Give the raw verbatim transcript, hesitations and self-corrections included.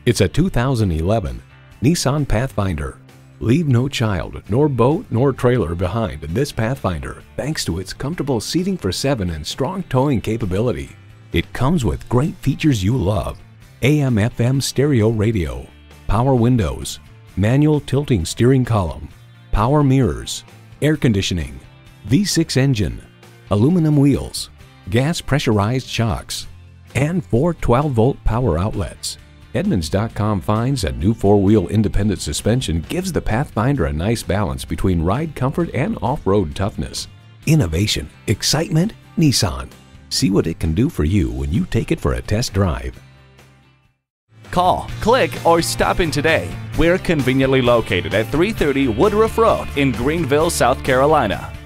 It's a two thousand eleven Nissan Pathfinder. Leave no child, nor boat, nor trailer behind in this Pathfinder thanks to its comfortable seating for seven and strong towing capability. It comes with great features you love: A M F M stereo radio, power windows, manual tilting steering column, power mirrors, air conditioning, V six engine, aluminum wheels, gas pressurized shocks, and four twelve volt power outlets. Edmunds dot com finds that new four-wheel independent suspension gives the Pathfinder a nice balance between ride comfort and off-road toughness. Innovation, excitement, Nissan. See what it can do for you when you take it for a test drive. Call, click, or stop in today. We're conveniently located at three thirty Woodruff Road in Greenville, South Carolina.